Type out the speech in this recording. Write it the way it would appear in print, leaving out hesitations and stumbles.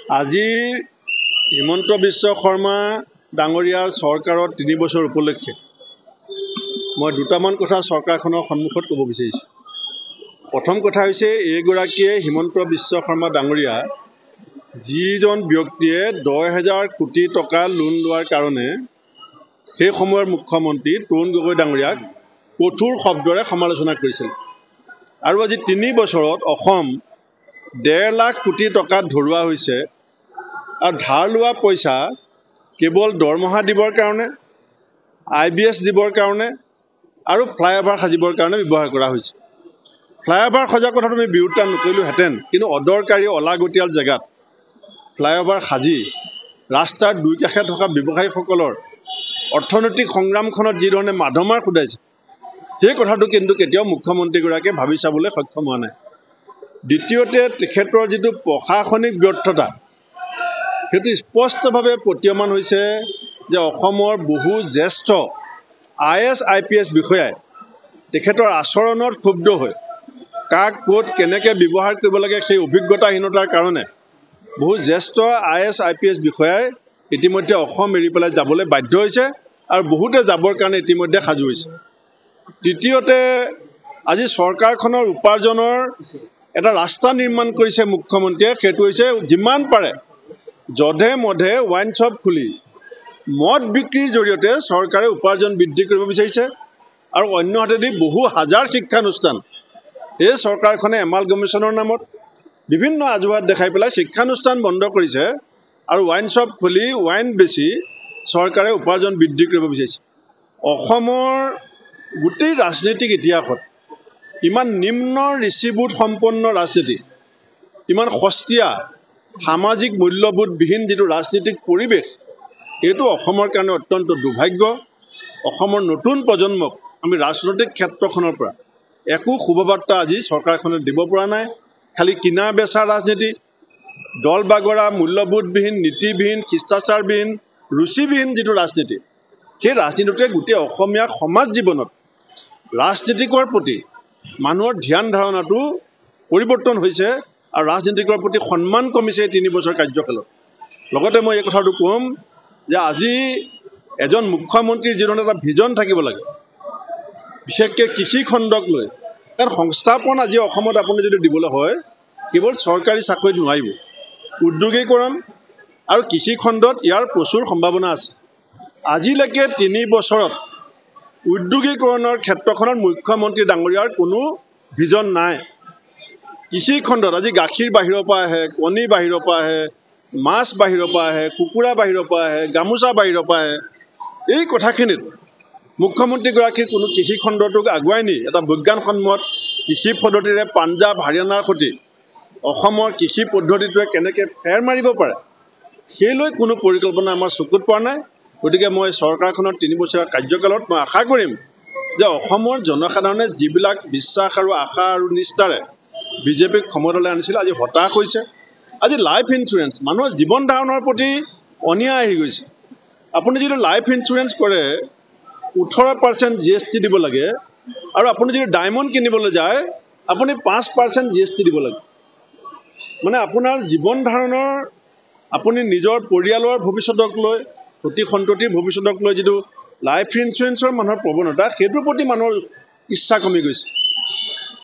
আজি হিমন্ত বিশ্ব শৰ্মা ডাঙৰীয়াৰ চৰকাৰৰ 3 বছৰ উপলক্ষে মই দুটামান কথা চৰকাৰখনৰ সন্মুখত ক'ব বিচাৰিছোঁ। প্ৰথম কথা হৈছে এইগৰাকীয়ে হিমন্ত বিশ্ব শৰ্মা ডাঙৰীয়া যিজন ব্যক্তিয়ে 10,000 কোটি টকা লোন লোৱাৰ কাৰণে সেই সময়ৰ মুখ্যমন্ত্ৰী তৰুণ গগৈ ডাঙৰীয়াক কঠোৰ শব্দৰে সমালোচনা কৰিছিল আৰু আজি 3 বছৰত অসম 1.5 লাখ কোটি টকা ধৰুৱা হৈছে আৰু ধাৰ লোৱা পইচা কেৱল দৰমহা দিবৰ কাৰণে IBS দিবৰ কাৰণে আৰু ফ্লাইঅভাৰ সাজিবৰ কাৰণে ব্যৱহাৰ কৰা হৈছে। ফ্লাইঅভাৰ সজা কথাটো আমি বিৰোধিতা নকৰিলোহেঁতেন, কিন্তু অদৰকাৰী অলাগতিয়াল জেগাত ফ্লাইঅভাৰ সাজি ৰাস্তাৰ দুই কাষে থকা ব্যৱসায়ীসকলৰ অৰ্থনৈতিক সংগ্ৰামখনত যিধৰণে মাধমাৰ খুদাইছে সেই কথাটো কিন্তু কেতিয়াও মুখ্যমন্ত্ৰীগৰাকীয়ে ভাবি চাবলৈ সক্ষম হোৱা নাই। দ্বিতীয়তে তেখেতৰ যিটো প্ৰশাসনিক ব্যৰ্থতা সেইটো স্পষ্টভাৱে প্ৰতীয়মান হৈছে যে অসমৰ বহু জ্যেষ্ঠ IAS IPS বিষয়াই তেখেতৰ আচৰণত ক্ষুব্ধ হৈ কাক ক'ত কেনেকৈ ব্যৱহাৰ কৰিব লাগে সেই অভিজ্ঞতাহীনতাৰ কাৰণে বহু জ্যেষ্ঠ IAS IPS বিষয়াই ইতিমধ্যে অসম এৰি পেলাই যাবলৈ বাধ্য হৈছে আৰু বহুতে যাবৰ কাৰণে ইতিমধ্যে সাজু হৈছে। তৃতীয়তে আজি চৰকাৰখনৰ উপাৰ্জনৰ এটা ৰাস্তা নিৰ্মাণ কৰিছে মুখ্যমন্ত্ৰীয়ে, সেইটো হৈছে যিমান পাৰে যধে মধে ৱাইন শ্বপ খুলি মদ বিক্ৰীৰ জৰিয়তে চৰকাৰে উপাৰ্জন বৃদ্ধি কৰিব বিচাৰিছে আৰু অন্যহাতেদি বহু হাজাৰ শিক্ষানুষ্ঠান এই চৰকাৰখনে এমালগমেশ্যনৰ নামত বিভিন্ন অজুহাত দেখাই পেলাই শিক্ষানুষ্ঠান বন্ধ কৰিছে আৰু ৱাইন শ্বপ খুলি ৱাইন বেচি চৰকাৰে উপাৰ্জন বৃদ্ধি কৰিব বিচাৰিছে। অসমৰ গোটেই ৰাজনৈতিক ইতিহাসত ইমান নিম্ন ঋষিবোধ সম্পন্ন ৰাজনীতি, ইমান সস্তীয়া সামাজিক মূল্যবোধবিহীন যিটো ৰাজনীতিক পৰিৱেশ, এইটো অসমৰ কাৰণে অত্যন্ত দুৰ্ভাগ্য। অসমৰ নতুন প্ৰজন্মক আমি ৰাজনৈতিক ক্ষেত্ৰখনৰ পৰা একো শুভবাৰ্তা আজি চৰকাৰখনে দিব পৰা নাই। খালি কিনা বেচা ৰাজনীতি, দল বাগৰা, মূল্যবোধবিহীন, নীতিবিহীন, শিষ্টাচাৰবিহীন, ৰুচিবিহীন যিটো ৰাজনীতি, সেই ৰাজনীতিটোৱে গোটেই অসমীয়া সমাজ জীৱনত ৰাজনীতিকৰ প্ৰতি মানুহৰ ধ্যান ধাৰণাটো পৰিৱৰ্তন হৈছে আৰু ৰাজনীতিকৰ প্ৰতি সন্মান কমিছে 3 বছৰ কাৰ্যকালত। লগতে মই এই কথাটো ক'ম যে আজি এজন মুখ্যমন্ত্ৰীৰ যিধৰণে এটা ভিজন থাকিব লাগে, বিশেষকৈ কৃষি খণ্ডক লৈ, কাৰণ সংস্থাপন আজি অসমত আপুনি যদি দিবলৈ হয় কেৱল চৰকাৰী চাকৰিত নোৱাৰিব। উদ্যোগীকৰণ আৰু কৃষি খণ্ডত ইয়াৰ প্ৰচুৰ সম্ভাৱনা আছে। আজিলৈকে 3 বছৰত উদ্যোগীকৰণৰ ক্ষেত্ৰখনত মুখ্যমন্ত্ৰী ডাঙৰীয়াৰ কোনো ভিজন নাই। কৃষি খণ্ডত আজি গাখীৰ বাহিৰৰ পৰা আহে, কণী বাহিৰৰ পৰা আহে, মাছ বাহিৰৰ পৰা আহে, কুকুৰা বাহিৰৰ পৰা আহে, গামোচা বাহিৰৰ পৰা আহে। এই কথাখিনিত মুখ্যমন্ত্ৰীগৰাকীৰ কোনো কৃষি খণ্ডটোক আগুৱাই নি এটা বিজ্ঞানসন্মত কৃষি পদ্ধতিৰে পাঞ্জাৱ হাৰিয়ানাৰ সৈতে অসমৰ কৃষি পদ্ধতিটোৱে কেনেকৈ ফেৰ মাৰিব পাৰে সেইলৈ কোনো পৰিকল্পনা আমাৰ চকুত পৰা নাই। গতিকে মই চৰকাৰখনৰ 3 বছৰীয়া কাৰ্যকালত মই আশা কৰিম যে অসমৰ জনসাধাৰণে যিবিলাক বিশ্বাস আৰু আশা আৰু নিষ্ঠাৰে বিজেপিক ক্ষমতালৈ আনিছিল আজি হতাশ হৈছে। আজি লাইফ ইঞ্চুৰেঞ্চ মানুহৰ জীৱন ধাৰণৰ প্ৰতি অন্যায় আহি গৈছে। আপুনি যদি লাইফ ইঞ্চুৰেঞ্চ কৰে 18% GST দিব লাগে আৰু আপুনি যদি ডায়মণ্ড কিনিবলৈ যায় আপুনি 5% GST দিব লাগে। মানে আপোনাৰ জীৱন ধাৰণৰ, আপুনি নিজৰ পৰিয়ালৰ ভৱিষ্যতক লৈ, প্ৰতি সন্ততিৰ ভৱিষ্যতক লৈ যিটো লাইফ ইঞ্চুৰেঞ্চৰ মানুহৰ প্ৰৱণতা সেইটোৰ প্ৰতি মানুহৰ ইচ্ছা কমি গৈছে।